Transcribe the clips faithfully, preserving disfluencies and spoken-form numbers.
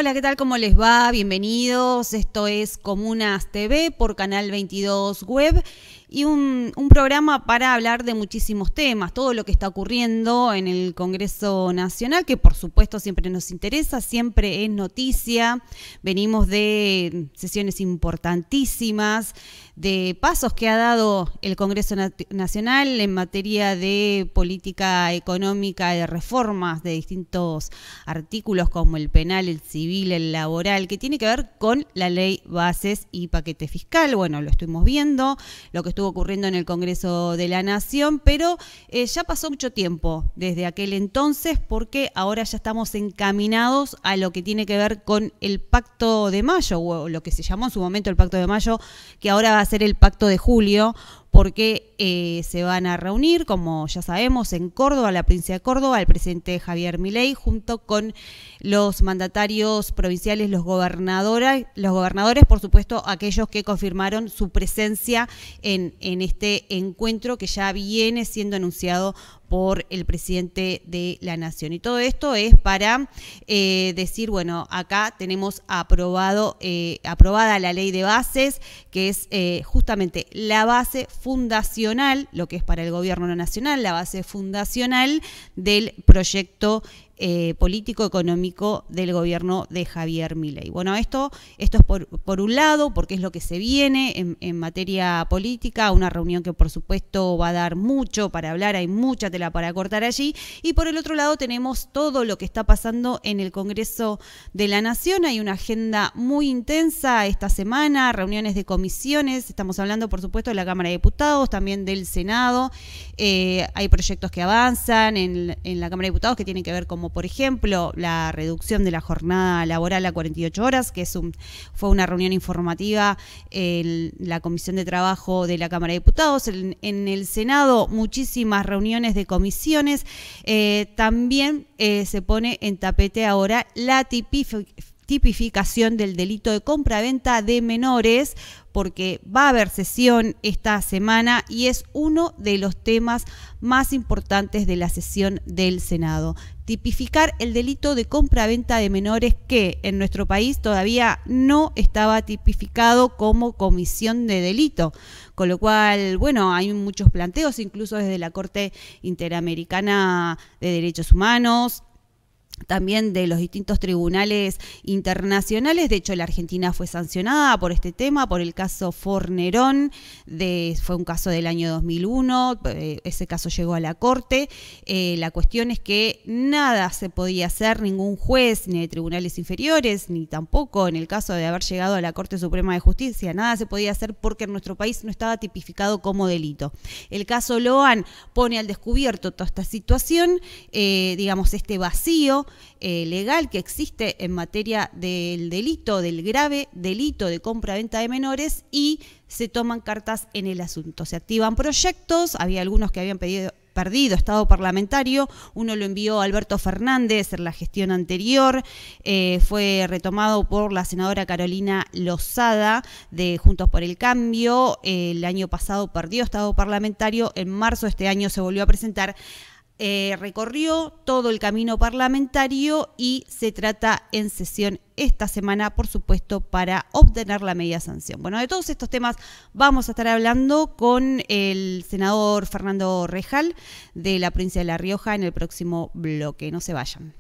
Hola, ¿qué tal? ¿Cómo les va? Bienvenidos. Esto es Comunas T V por Canal veintidós Web y un, un programa para hablar de muchísimos temas, todo lo que está ocurriendo en el Congreso Nacional, que por supuesto siempre nos interesa, siempre es noticia. Venimos de sesiones importantísimas, de pasos que ha dado el Congreso Nacional en materia de política económica, de reformas de distintos artículos como el penal, el civil, el laboral, que tiene que ver con la ley bases y paquete fiscal. Bueno, lo estuvimos viendo, lo que estuvo ocurriendo en el Congreso de la Nación, pero eh, ya pasó mucho tiempo desde aquel entonces, porque ahora ya estamos encaminados a lo que tiene que ver con el Pacto de Mayo, o lo que se llamó en su momento el Pacto de Mayo, que ahora va a ser el Pacto de Julio, porque eh, se van a reunir, como ya sabemos, en Córdoba, la provincia de Córdoba, el presidente Javier Milei, junto con los mandatarios provinciales, los gobernadores, los gobernadores, por supuesto, aquellos que confirmaron su presencia en, en este encuentro que ya viene siendo anunciado por el presidente de la Nación. Y todo esto es para eh, decir, bueno, acá tenemos aprobado, eh, aprobada la ley de bases, que es eh, justamente la base fundacional, lo que es para el gobierno nacional, la base fundacional del proyecto Eh, político-económico del gobierno de Javier Milei. Bueno, esto, esto es por, por un lado, porque es lo que se viene en, en materia política, una reunión que por supuesto va a dar mucho para hablar, hay mucha tela para cortar allí, y por el otro lado tenemos todo lo que está pasando en el Congreso de la Nación. Hay una agenda muy intensa esta semana, reuniones de comisiones, estamos hablando por supuesto de la Cámara de Diputados, también del Senado, eh, hay proyectos que avanzan en, en la Cámara de Diputados que tienen que ver como por ejemplo la reducción de la jornada laboral a cuarenta y ocho horas, que es un, fue una reunión informativa en la Comisión de Trabajo de la Cámara de Diputados. En, en el Senado muchísimas reuniones de comisiones. Eh, también eh, se pone en tapete ahora la tipificación tipificación del delito de compra-venta de menores, porque va a haber sesión esta semana y es uno de los temas más importantes de la sesión del Senado. Tipificar el delito de compra-venta de menores, que en nuestro país todavía no estaba tipificado como comisión de delito, con lo cual, bueno, hay muchos planteos, incluso desde la Corte Interamericana de Derechos Humanos, también de los distintos tribunales internacionales. De hecho, la Argentina fue sancionada por este tema, por el caso Fornerón, de, fue un caso del año dos mil uno, eh, ese caso llegó a la Corte. Eh, la cuestión es que nada se podía hacer, ningún juez, ni de tribunales inferiores, ni tampoco en el caso de haber llegado a la Corte Suprema de Justicia, nada se podía hacer porque en nuestro país no estaba tipificado como delito. El caso Loan pone al descubierto toda esta situación, eh, digamos, este vacío Eh, legal que existe en materia del delito, del grave delito de compra-venta de menores, y se toman cartas en el asunto. Se activan proyectos, había algunos que habían pedido, perdido estado parlamentario, uno lo envió Alberto Fernández en la gestión anterior, eh, fue retomado por la senadora Carolina Lozada de Juntos por el Cambio, eh, el año pasado perdió estado parlamentario, en marzo de este año se volvió a presentar. Eh, recorrió todo el camino parlamentario y se trata en sesión esta semana, por supuesto, para obtener la media sanción. Bueno, de todos estos temas vamos a estar hablando con el senador Fernando Rejal de la provincia de La Rioja en el próximo bloque. No se vayan.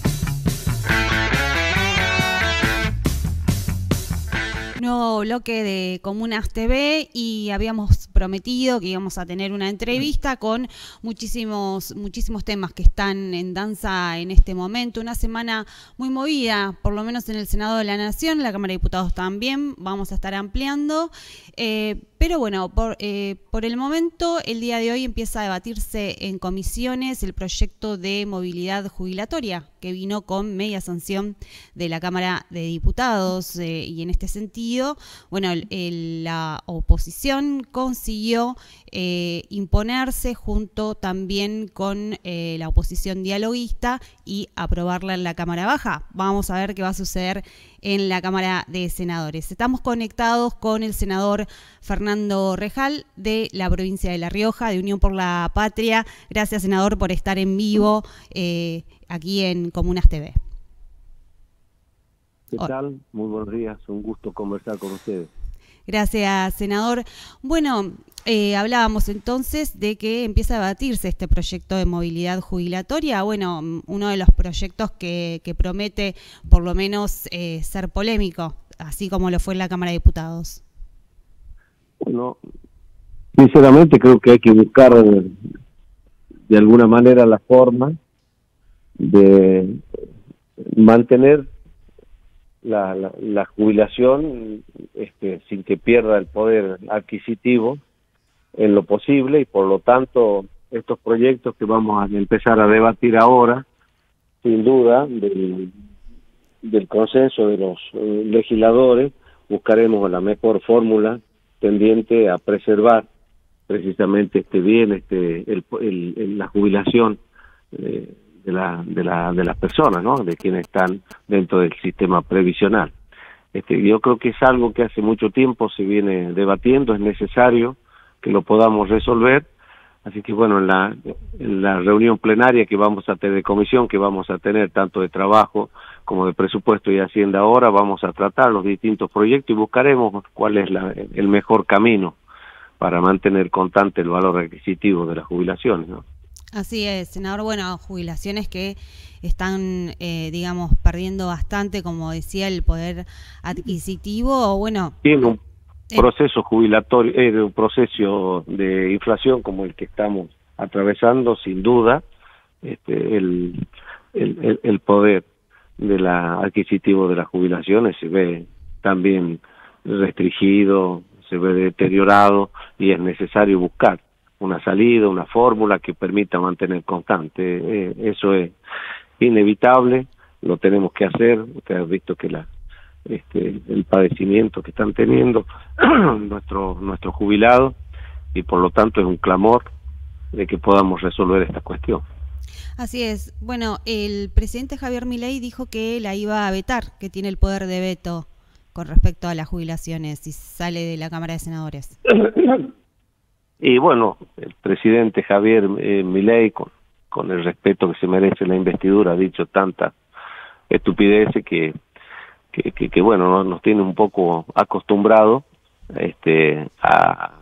Nuevo bloque de Comunas T V, y habíamos prometido que íbamos a tener una entrevista con muchísimos, muchísimos temas que están en danza en este momento. Una semana muy movida, por lo menos en el Senado de la Nación, la Cámara de Diputados también, vamos a estar ampliando. Eh, pero bueno, por, eh, por el momento, el día de hoy empieza a debatirse en comisiones el proyecto de movilidad jubilatoria, que vino con media sanción de la Cámara de Diputados, eh, y en este sentido, bueno, el, el, la oposición consiguió eh, imponerse junto también con eh, la oposición dialoguista y aprobarla en la Cámara Baja. Vamos a ver qué va a suceder en la Cámara de Senadores. Estamos conectados con el senador Fernando Rejal de la provincia de La Rioja, de Unión por la Patria. Gracias, senador, por estar en vivo eh, aquí en Comunas T V. ¿Qué tal? Muy buenos días, un gusto conversar con ustedes. Gracias, senador. Bueno, eh, hablábamos entonces de que empieza a debatirse este proyecto de movilidad jubilatoria, bueno, uno de los proyectos que, que promete por lo menos eh, ser polémico, así como lo fue en la Cámara de Diputados. Bueno, sinceramente creo que hay que buscar de alguna manera la forma de mantener La, la, la jubilación este, sin que pierda el poder adquisitivo en lo posible, y por lo tanto estos proyectos que vamos a empezar a debatir ahora, sin duda del, del consenso de los eh, legisladores, buscaremos la mejor fórmula tendiente a preservar precisamente este bien, este el, el, el la jubilación eh, de la de la de las personas, ¿no? De quienes están dentro del sistema previsional. Este, yo creo que es algo que hace mucho tiempo se viene debatiendo, es necesario que lo podamos resolver, así que bueno, en la en la reunión plenaria que vamos a tener de comisión, que vamos a tener tanto de trabajo como de presupuesto y hacienda ahora, vamos a tratar los distintos proyectos y buscaremos cuál es la, el mejor camino para mantener constante el valor adquisitivo de las jubilaciones, ¿no? Así es, senador. Bueno, jubilaciones que están, eh, digamos, perdiendo bastante, como decía, el poder adquisitivo. Bueno, tiene un eh, proceso jubilatorio, eh, un proceso de inflación como el que estamos atravesando, sin duda, este, el, el, el, el poder de la adquisitivo de las jubilaciones se ve también restringido, se ve deteriorado, y es necesario buscar una salida, una fórmula que permita mantener constante. Eh, eso es inevitable, lo tenemos que hacer. Usted ha visto que la este el padecimiento que están teniendo nuestros nuestros jubilados, y por lo tanto es un clamor de que podamos resolver esta cuestión. Así es. Bueno, el presidente Javier Milei dijo que la iba a vetar, que tiene el poder de veto con respecto a las jubilaciones si sale de la Cámara de Senadores. Y bueno, el presidente Javier eh, Milei, con, con el respeto que se merece la investidura, ha dicho tantas estupideces que, que, que, que bueno, nos, nos tiene un poco acostumbrados este, a,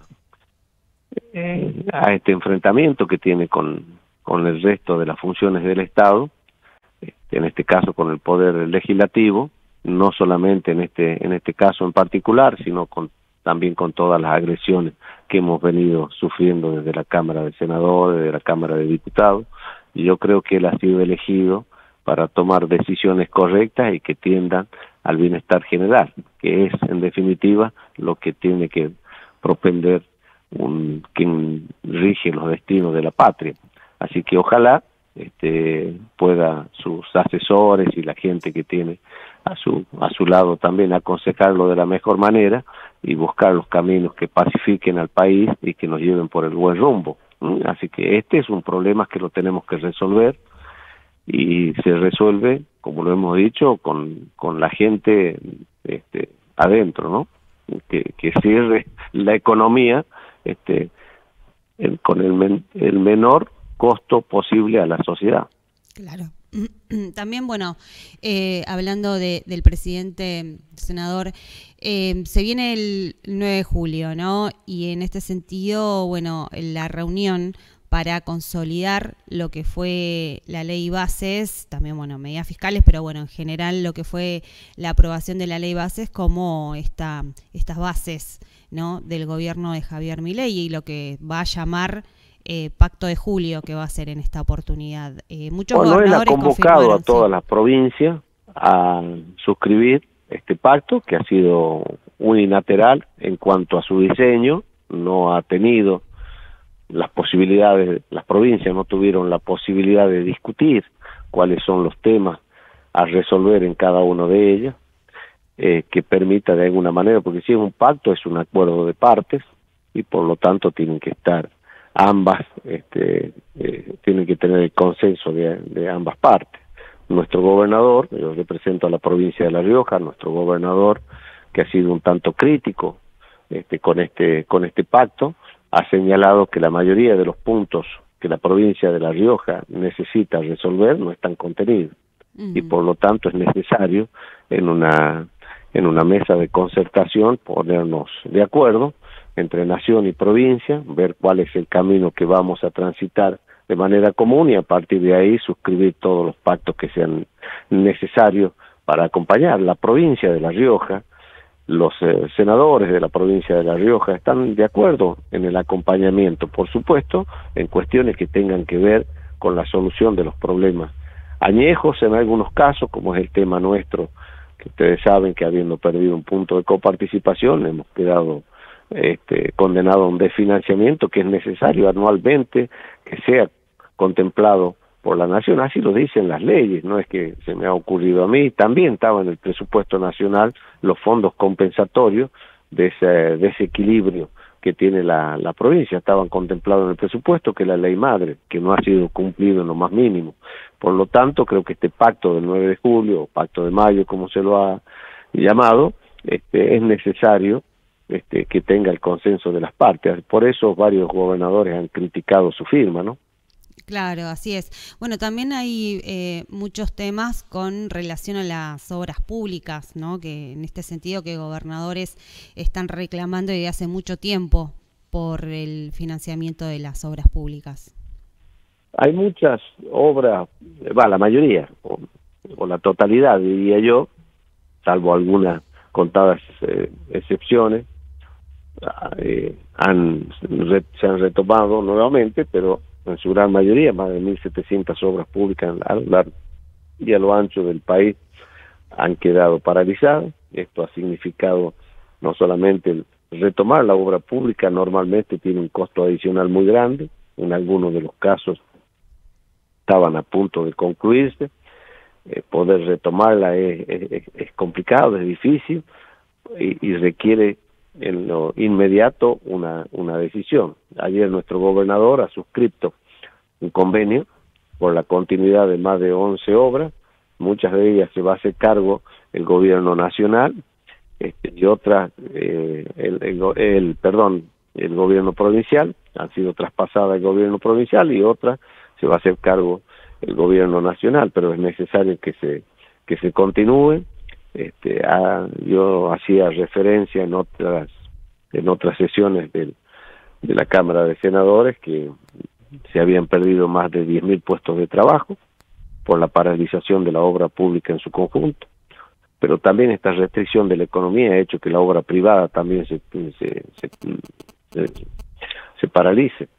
eh, a este enfrentamiento que tiene con, con el resto de las funciones del Estado, este, en este caso con el poder legislativo, no solamente en este, en este caso en particular, sino con también con todas las agresiones que hemos venido sufriendo desde la Cámara de Senadores, desde la Cámara de Diputados, y yo creo que él ha sido elegido para tomar decisiones correctas y que tiendan al bienestar general, que es, en definitiva, lo que tiene que propender un, quien rige los destinos de la patria. Así que ojalá este, pueda sus asesores y la gente que tiene a su a su lado también aconsejarlo de la mejor manera y buscar los caminos que pacifiquen al país y que nos lleven por el buen rumbo. ¿Mm? Así que este es un problema que lo tenemos que resolver, y se resuelve, como lo hemos dicho, con con la gente este, adentro, ¿no? Que, que cierre la economía este el, con el, men, el menor costo posible a la sociedad. Claro. También, bueno, eh, hablando de, del presidente, senador, eh, se viene el nueve de julio, ¿no? Y en este sentido, bueno, la reunión para consolidar lo que fue la ley bases, también, bueno, medidas fiscales, pero bueno, en general lo que fue la aprobación de la ley bases como esta, estas bases, ¿no? Del gobierno de Javier Milei, y lo que va a llamar Eh, Pacto de Julio, que va a ser en esta oportunidad. Eh, muchos bueno, gobernadores él ha convocado a todas sí. las provincias a suscribir este pacto, que ha sido unilateral en cuanto a su diseño, no ha tenido las posibilidades, las provincias no tuvieron la posibilidad de discutir cuáles son los temas a resolver en cada uno de ellas, eh, que permita de alguna manera, porque si es un pacto es un acuerdo de partes, y por lo tanto tienen que estar ambas, este, eh, tienen que tener el consenso de, de ambas partes. Nuestro gobernador, yo represento a la provincia de La Rioja, nuestro gobernador, que ha sido un tanto crítico este, con este con este pacto, ha señalado que la mayoría de los puntos que la provincia de La Rioja necesita resolver no están contenidos, uh-huh. y por lo tanto es necesario en una en una mesa de concertación, ponernos de acuerdo entre nación y provincia, ver cuál es el camino que vamos a transitar de manera común y a partir de ahí suscribir todos los pactos que sean necesarios para acompañar. La provincia de La Rioja, los eh, senadores de la provincia de La Rioja están de acuerdo en el acompañamiento, por supuesto, en cuestiones que tengan que ver con la solución de los problemas añejos en algunos casos, como es el tema nuestro, que ustedes saben que habiendo perdido un punto de coparticipación, hemos quedado este, condenados a un desfinanciamiento que es necesario anualmente, que sea contemplado por la nación, así lo dicen las leyes, no es que se me ha ocurrido a mí, también estaba en el presupuesto nacional los fondos compensatorios de ese desequilibrio que tiene la, la provincia, estaban contemplados en el presupuesto, que es la ley madre, que no ha sido cumplido en lo más mínimo. Por lo tanto, creo que este pacto del nueve de julio, o pacto de mayo, como se lo ha llamado, este, es necesario este, que tenga el consenso de las partes. Por eso varios gobernadores han criticado su firma, ¿no? Claro, así es. Bueno, también hay eh, muchos temas con relación a las obras públicas, ¿no? Que en este sentido que gobernadores están reclamando desde hace mucho tiempo por el financiamiento de las obras públicas. Hay muchas obras, va, la mayoría, o, o la totalidad, diría yo, salvo algunas contadas eh, excepciones, eh, han re, se han retomado nuevamente, pero en su gran mayoría, más de mil setecientas obras públicas a lo largo y a lo ancho del país han quedado paralizadas. Esto ha significado no solamente el retomar la obra pública, normalmente tiene un costo adicional muy grande, en algunos de los casos estaban a punto de concluirse, eh, poder retomarla es, es, es complicado, es difícil y, y requiere en lo inmediato una, una decisión. Ayer nuestro gobernador ha suscrito un convenio por la continuidad de más de once obras, muchas de ellas se va a hacer cargo el gobierno nacional este, y otras eh, el, el, el perdón el gobierno provincial, han sido traspasadas al gobierno provincial y otras se va a hacer cargo el gobierno nacional, pero es necesario que se que se continúe. Este, a, yo hacía referencia en otras en otras sesiones del, de la Cámara de Senadores que se habían perdido más de diez mil puestos de trabajo por la paralización de la obra pública en su conjunto, pero también esta restricción de la economía ha hecho que la obra privada también se se, se, se, se paralice.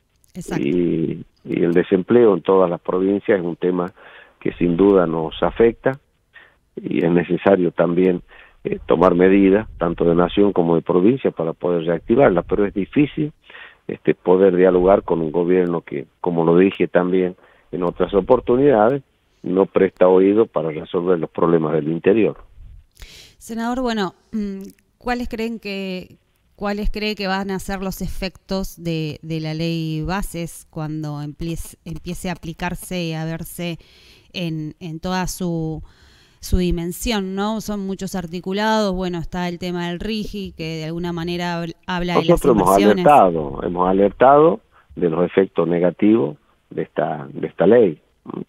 Y, y el desempleo en todas las provincias es un tema que sin duda nos afecta y es necesario también eh, tomar medidas, tanto de nación como de provincia, para poder reactivarla, pero es difícil este poder dialogar con un gobierno que, como lo dije también en otras oportunidades, no presta oído para resolver los problemas del interior. Senador, bueno, ¿cuáles creen que cuáles cree que van a ser los efectos de, de la ley Bases cuando empiece, empiece a aplicarse y a verse en, en toda su su dimensión, ¿no? Son muchos articulados, bueno, está el tema del RIGI, que de alguna manera habla de las inversiones. Nosotros hemos alertado, hemos alertado de los efectos negativos de esta, de esta ley,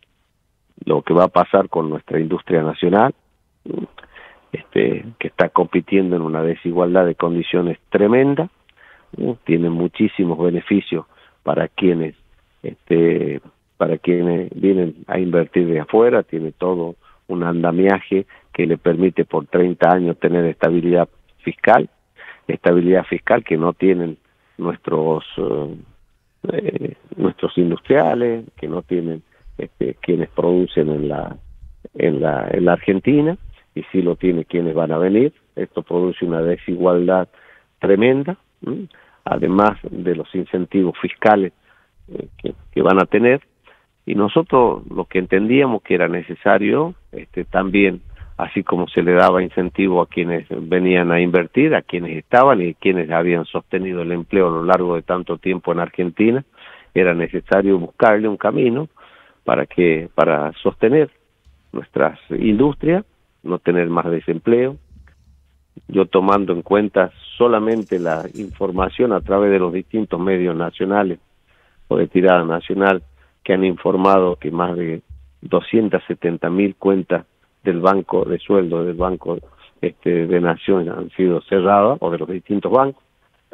lo que va a pasar con nuestra industria nacional, este, que está compitiendo en una desigualdad de condiciones tremenda, ¿no? Tiene muchísimos beneficios para quienes, este, para quienes vienen a invertir de afuera, tiene todo un andamiaje que le permite por treinta años tener estabilidad fiscal, estabilidad fiscal que no tienen nuestros uh, eh, nuestros industriales, que no tienen este, quienes producen en la en la en la Argentina, y sí lo tienen quienes van a venir. Esto produce una desigualdad tremenda, ¿sí? Además de los incentivos fiscales eh, que, que van a tener. Y nosotros lo que entendíamos que era necesario, este, también, así como se le daba incentivo a quienes venían a invertir, a quienes estaban y quienes habían sostenido el empleo a lo largo de tanto tiempo en Argentina, era necesario buscarle un camino para que para sostener nuestras industrias, no tener más desempleo. Yo tomando en cuenta solamente la información a través de los distintos medios nacionales o de tirada nacional, que han informado que más de doscientas setenta mil cuentas del banco de sueldo, del banco este, de Nación han sido cerradas, o de los distintos bancos,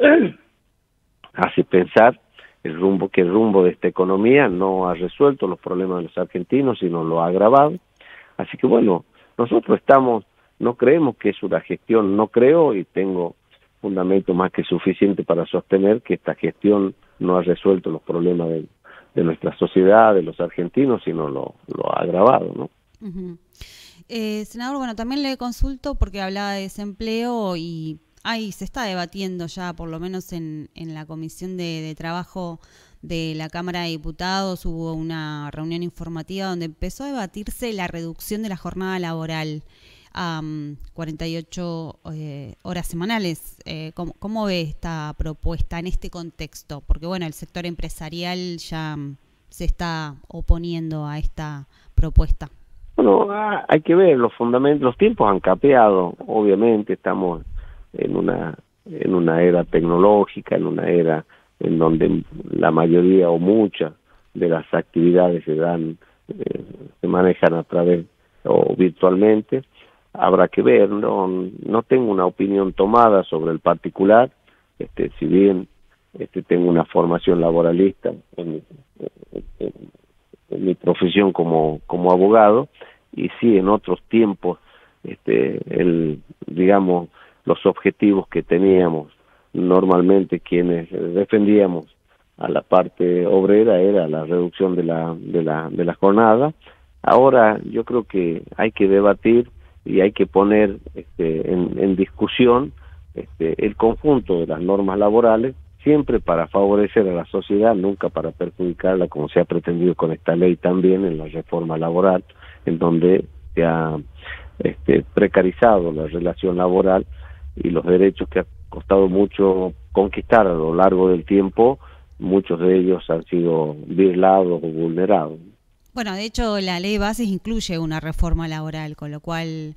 hace pensar el rumbo que el rumbo de esta economía no ha resuelto los problemas de los argentinos, sino lo ha agravado. Así que bueno, nosotros estamos, no creemos que es una gestión, no creo y tengo fundamento más que suficiente para sostener que esta gestión no ha resuelto los problemas de, de nuestra sociedad, de los argentinos, sino lo, lo ha agravado, ¿no? Uh-huh. eh, senador, bueno, también le consulto porque hablaba de desempleo y ahí se está debatiendo ya, por lo menos en, en la Comisión de, de Trabajo de la Cámara de Diputados, hubo una reunión informativa donde empezó a debatirse la reducción de la jornada laboral a um, cuarenta y ocho eh, horas semanales. Eh, ¿cómo, ¿Cómo ve esta propuesta en este contexto? Porque bueno, el sector empresarial ya um, se está oponiendo a esta propuesta. Bueno, hay que ver los fundamentos, los tiempos han cambiado, obviamente estamos en una en una era tecnológica, en una era en donde la mayoría o muchas de las actividades se dan, eh, se manejan a través o virtualmente. Habrá que ver, no no tengo una opinión tomada sobre el particular, este si bien este tengo una formación laboralista en, en, en, en mi profesión como como abogado, y sí en otros tiempos este el digamos los objetivos que teníamos normalmente quienes defendíamos a la parte obrera era la reducción de la de la de la jornada. Ahora yo creo que hay que debatir y hay que poner este, en, en discusión este, el conjunto de las normas laborales, siempre para favorecer a la sociedad, nunca para perjudicarla, como se ha pretendido con esta ley también en la reforma laboral, en donde se ha este, precarizado la relación laboral y los derechos que ha costado mucho conquistar a lo largo del tiempo, muchos de ellos han sido violados o vulnerados. Bueno, de hecho, la ley de bases incluye una reforma laboral, con lo cual...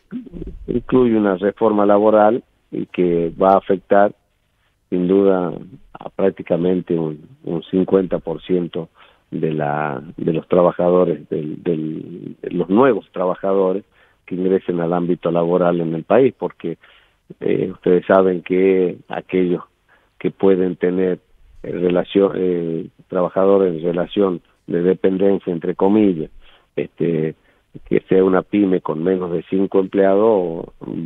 Incluye una reforma laboral y que va a afectar, sin duda, a prácticamente un, un cincuenta por ciento de la de los trabajadores, del, del, de los nuevos trabajadores que ingresen al ámbito laboral en el país, porque eh, ustedes saben que aquellos que pueden tener eh, relación eh, trabajadores en relación de dependencia, entre comillas, este que sea una pyme con menos de cinco empleados,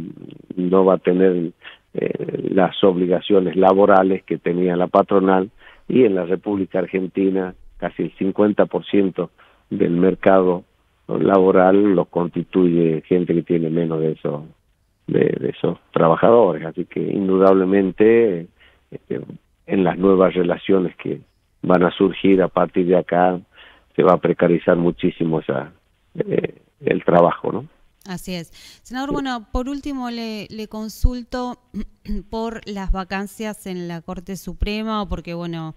no va a tener eh, las obligaciones laborales que tenía la patronal, y en la República Argentina casi el cincuenta por ciento del mercado laboral lo constituye gente que tiene menos de esos de, de esos trabajadores, así que indudablemente este, en las nuevas relaciones que van a surgir a partir de acá se va a precarizar muchísimo esa eh, el trabajo, ¿no? Así es. Senador, bueno, por último le, le consulto por las vacancias en la Corte Suprema, porque bueno,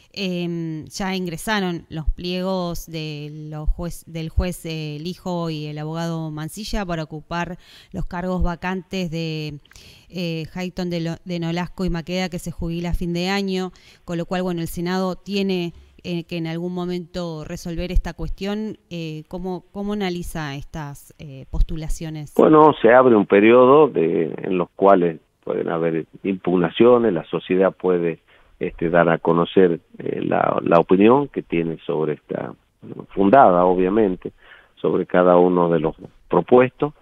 eh, ya ingresaron los pliegos de los juez, del juez eh, Lijo y el abogado Mancilla para ocupar los cargos vacantes de eh, Hayton de, Lo, de Nolasco y Maqueda, que se jubila a fin de año, con lo cual, bueno, el Senado tiene eh, que en algún momento resolver esta cuestión. Eh, ¿cómo, ¿Cómo analiza estas eh, postulaciones? Bueno, se abre un periodo de, en los cuales pueden haber impugnaciones, la sociedad puede este, dar a conocer eh, la, la opinión que tiene sobre esta, fundada obviamente, sobre cada uno de los propuestos,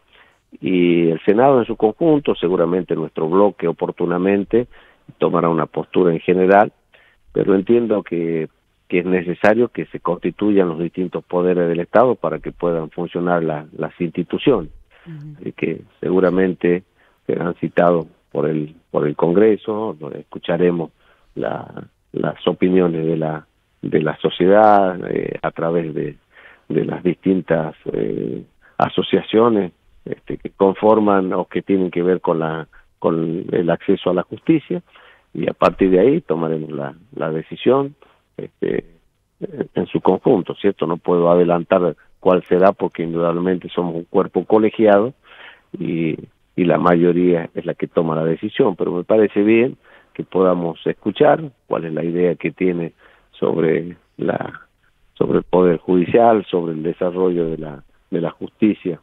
y el Senado en su conjunto, seguramente nuestro bloque oportunamente, tomará una postura en general, pero entiendo que que es necesario que se constituyan los distintos poderes del Estado para que puedan funcionar la, las instituciones. Uh-huh. Así que seguramente serán citados por el por el Congreso, donde escucharemos la, las opiniones de la de la sociedad eh, a través de, de las distintas eh, asociaciones este, que conforman o que tienen que ver con la con el acceso a la justicia, y a partir de ahí tomaremos la, la decisión Este, en su conjunto, ¿cierto? No puedo adelantar cuál será porque indudablemente somos un cuerpo colegiado y, y la mayoría es la que toma la decisión, pero me parece bien que podamos escuchar cuál es la idea que tiene sobre la sobre el Poder Judicial, sobre el desarrollo de la de la justicia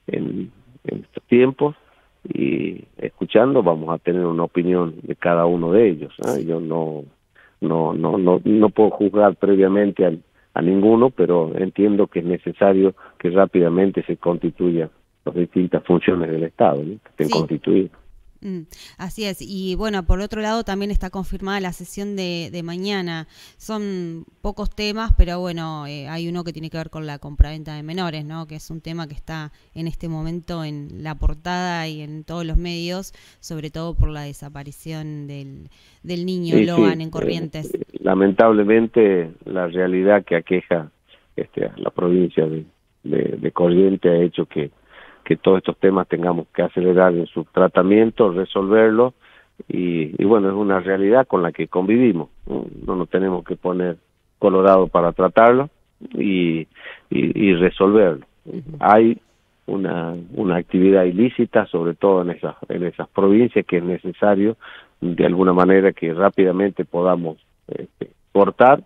en, en estos tiempos, y escuchando vamos a tener una opinión de cada uno de ellos, ¿eh? Yo no no no no no puedo juzgar previamente a, a ninguno, pero entiendo que es necesario que rápidamente se constituyan las distintas funciones del Estado, ¿no? Que estén sí. constituidas. Mm, así es, y bueno, por otro lado también está confirmada la sesión de, de mañana. Son pocos temas, pero bueno, eh, hay uno que tiene que ver con la compraventa de menores, ¿no? Que es un tema que está en este momento en la portada y en todos los medios, sobre todo por la desaparición del, del niño sí, Logan sí. en Corrientes. Eh, lamentablemente la realidad que aqueja este, a la provincia de, de, de Corrientes ha hecho que que todos estos temas tengamos que acelerar en su tratamiento, resolverlo, y, y bueno, es una realidad con la que convivimos, no, no nos tenemos que poner colorado para tratarlo y, y, y resolverlo. Uh-huh. Hay una, una actividad ilícita, sobre todo en esas, en esas provincias, que es necesario de alguna manera que rápidamente podamos este, cortar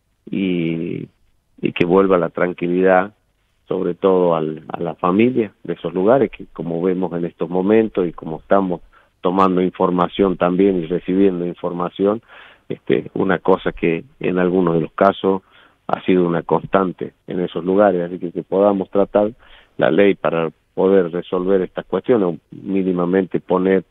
y, y que vuelva la tranquilidad, sobre todo al, a la familia de esos lugares, que como vemos en estos momentos y como estamos tomando información también y recibiendo información, este, una cosa que en algunos de los casos ha sido una constante en esos lugares, así que que podamos tratar la ley para poder resolver estas cuestiones, mínimamente poner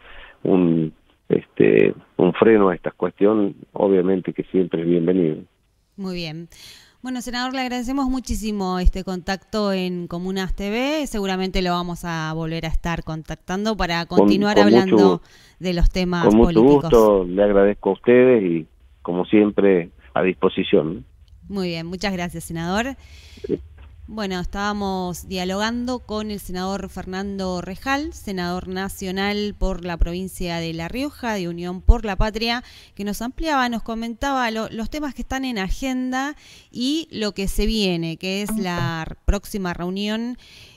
un este un freno a estas cuestiones, obviamente que siempre es bienvenido. Muy bien. Bueno, senador, le agradecemos muchísimo este contacto en Comunas T V. Seguramente lo vamos a volver a estar contactando para continuar con, con hablando mucho, de los temas con políticos. Con mucho gusto, le agradezco a ustedes y, como siempre, a disposición. Muy bien, muchas gracias, senador. Sí. Bueno, estábamos dialogando con el senador Fernando Rejal, senador nacional por la provincia de La Rioja, de Unión por la Patria, que nos ampliaba, nos comentaba lo, los temas que están en agenda y lo que se viene, que es la próxima reunión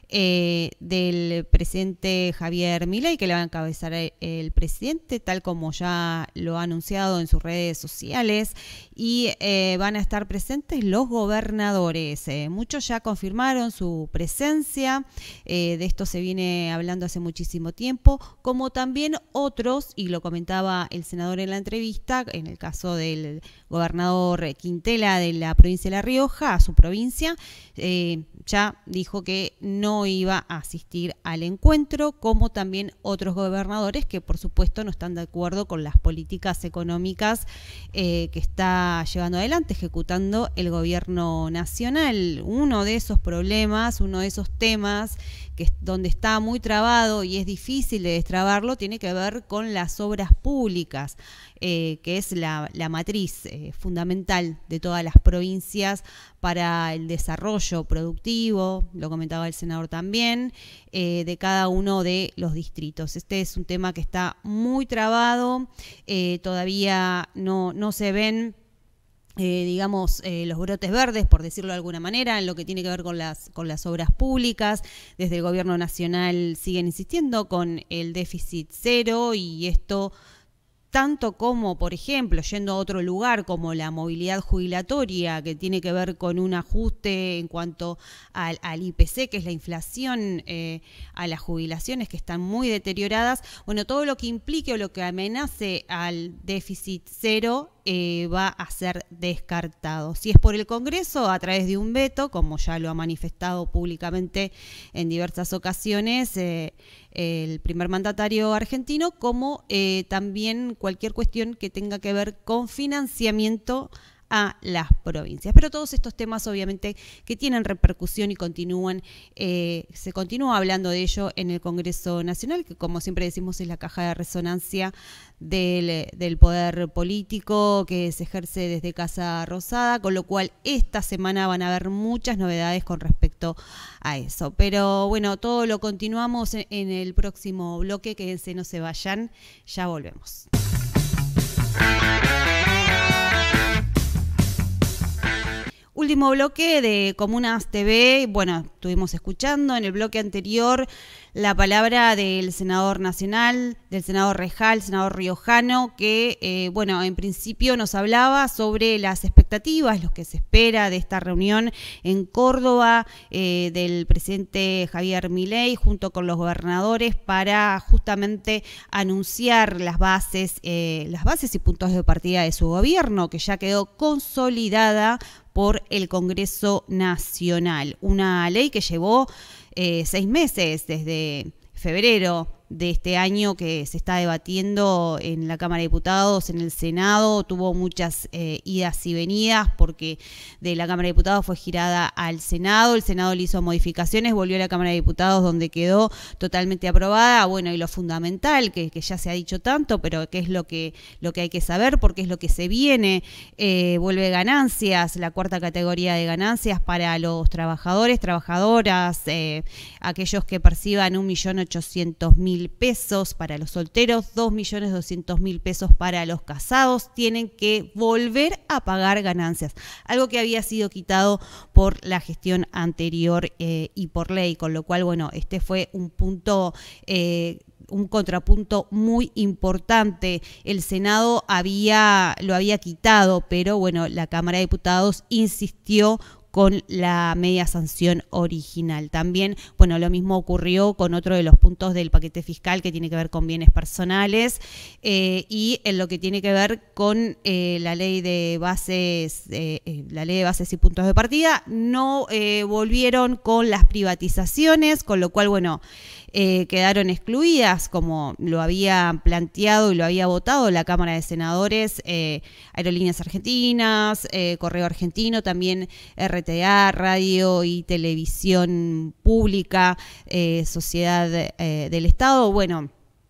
eh, del presidente Javier Milei, que le va a encabezar el presidente, tal como ya lo ha anunciado en sus redes sociales, y eh, van a estar presentes los gobernadores. Eh, muchos ya confirmaron su presencia, eh, de esto se viene hablando hace muchísimo tiempo, como también otros, y lo comentaba el senador en la entrevista, en el caso del gobernador Quintela de la provincia de La Rioja, a su provincia, eh, ya dijo que no iba a asistir al encuentro, como también otros gobernadores que por supuesto no están de acuerdo con las políticas económicas eh, que está llevando adelante, ejecutando el gobierno nacional. Uno de esos problemas, uno de esos temas que donde está muy trabado y es difícil de destrabarlo, tiene que ver con las obras públicas, eh, que es la, la matriz eh, fundamental de todas las provincias para el desarrollo productivo, lo comentaba el senador también, eh, de cada uno de los distritos. Este es un tema que está muy trabado, eh, todavía no, no se ven Eh, digamos, eh, los brotes verdes, por decirlo de alguna manera, en lo que tiene que ver con las, con las obras públicas. Desde el gobierno nacional siguen insistiendo con el déficit cero, y esto tanto como, por ejemplo, yendo a otro lugar como la movilidad jubilatoria, que tiene que ver con un ajuste en cuanto al, al I P C, que es la inflación, eh, a las jubilaciones que están muy deterioradas. Bueno, todo lo que implique o lo que amenace al déficit cero eh, va a ser descartado. Si es por el Congreso, a través de un veto, como ya lo ha manifestado públicamente en diversas ocasiones, eh, el primer mandatario argentino, como eh, también cualquier cuestión que tenga que ver con financiamiento a las provincias. Pero todos estos temas obviamente que tienen repercusión y continúan, eh, se continúa hablando de ello en el Congreso Nacional, que como siempre decimos es la caja de resonancia del, del poder político que se ejerce desde Casa Rosada, con lo cual esta semana van a haber muchas novedades con respecto a eso. Pero bueno, todo lo continuamos en, en el próximo bloque, quédense, no se vayan, ya volvemos. último bloque de Comunas T V. Bueno, estuvimos escuchando en el bloque anterior la palabra del senador nacional, del senador Rejal, senador riojano, que, eh, bueno, en principio nos hablaba sobre las expectativas, lo que se espera de esta reunión en Córdoba eh, del presidente Javier Milei junto con los gobernadores para justamente anunciar las bases, eh, las bases y puntos de partida de su gobierno, que ya quedó consolidada por el Congreso Nacional. Una ley que llevó eh, seis meses desde febrero de este año que se está debatiendo en la Cámara de Diputados, en el Senado, tuvo muchas eh, idas y venidas porque de la Cámara de Diputados fue girada al Senado, el Senado le hizo modificaciones, volvió a la Cámara de Diputados donde quedó totalmente aprobada. Bueno, y lo fundamental, que, que ya se ha dicho tanto, pero que es lo que, lo que hay que saber porque es lo que se viene, eh, vuelve ganancias, la cuarta categoría de ganancias para los trabajadores, trabajadoras, eh, aquellos que perciban un millón ochocientos mil pesos para los solteros, dos millones doscientos mil pesos para los casados, tienen que volver a pagar ganancias, algo que había sido quitado por la gestión anterior eh, y por ley, con lo cual, bueno, este fue un punto, eh, un contrapunto muy importante. El Senado había, lo había quitado, pero bueno, la Cámara de Diputados insistió con la media sanción original. También, bueno, lo mismo ocurrió con otro de los puntos del paquete fiscal que tiene que ver con bienes personales eh, y en lo que tiene que ver con eh, la ley de bases, eh, eh, la ley de bases y puntos de partida, no eh, volvieron con las privatizaciones, con lo cual, bueno, Eh, quedaron excluidas, como lo había planteado y lo había votado la Cámara de Senadores, eh, Aerolíneas Argentinas, eh, Correo Argentino, también R T A, Radio y Televisión Pública, eh, Sociedad eh, del Estado, bueno,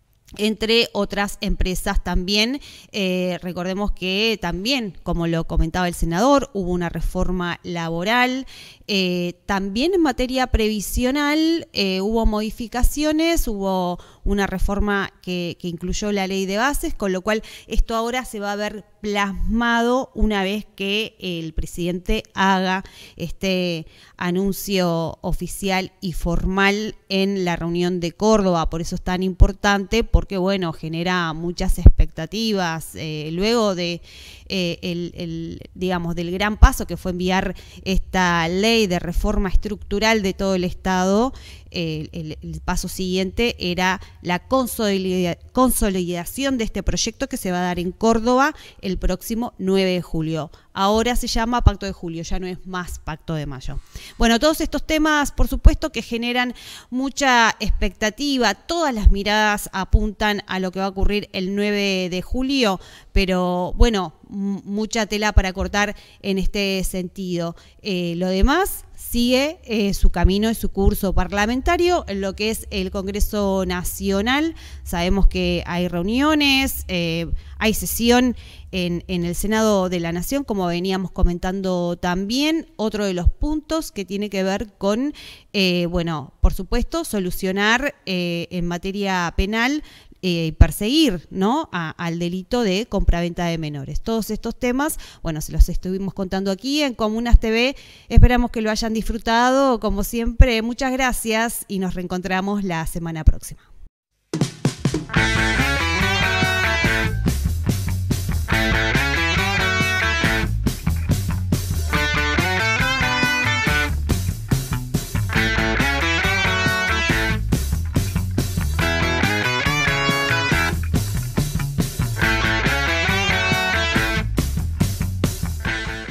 entre otras empresas también. Eh, recordemos que también, como lo comentaba el senador, hubo una reforma laboral. Eh, también en materia previsional eh, hubo modificaciones, hubo una reforma que, que incluyó la ley de bases, con lo cual esto ahora se va a ver plasmado una vez que el presidente haga este anuncio oficial y formal en la reunión de Córdoba. Por eso es tan importante, porque bueno, genera muchas expectativas. Eh, luego de eh, el, el, digamos, del gran paso que fue enviar esta ley de reforma estructural de todo el Estado, eh, el, el paso siguiente era la consolida, consolidación de este proyecto que se va a dar en Córdoba el próximo nueve de julio. Ahora se llama Pacto de Julio, ya no es más Pacto de Mayo. Bueno, todos estos temas, por supuesto, que generan mucha expectativa. Todas las miradas apuntan a lo que va a ocurrir el nueve de julio, pero bueno, mucha tela para cortar en este sentido. Eh, lo demás sigue eh, su camino y su curso parlamentario en lo que es el Congreso Nacional. Sabemos que hay reuniones, eh, hay sesión en, en el Senado de la Nación, como veníamos comentando también. Otro de los puntos que tiene que ver con, eh, bueno, por supuesto, solucionar eh, en materia penal y eh, perseguir, ¿no?, a, al delito de compraventa de menores. Todos estos temas, bueno, se los estuvimos contando aquí en Comunas T V. Esperamos que lo hayan disfrutado, como siempre. Muchas gracias y nos reencontramos la semana próxima.